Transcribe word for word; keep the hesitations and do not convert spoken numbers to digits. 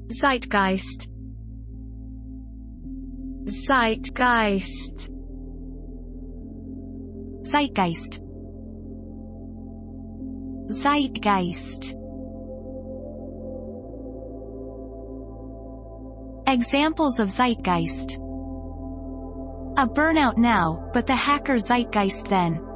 Zeitgeist. Zeitgeist. Zeitgeist. Zeitgeist. Examples of zeitgeist. A burnout now, but the hacker zeitgeist then.